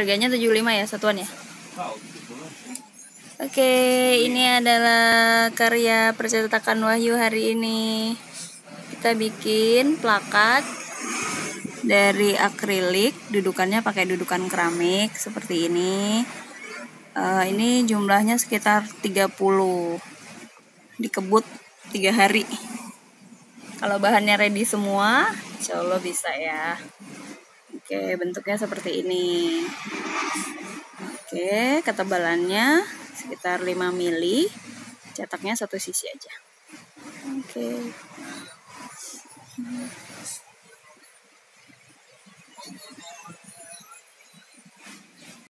Harganya 75 ya satuan ya. Oke, ini adalah karya percetakan Wahyu hari ini. Kita bikin plakat dari akrilik, dudukannya pakai dudukan keramik seperti ini. Ini jumlahnya sekitar 30. Dikebut 3 hari. Kalau bahannya ready semua, insya Allah bisa ya. Oke, bentuknya seperti ini. Oke, ketebalannya sekitar 5 mili. Cetaknya satu sisi aja. Oke.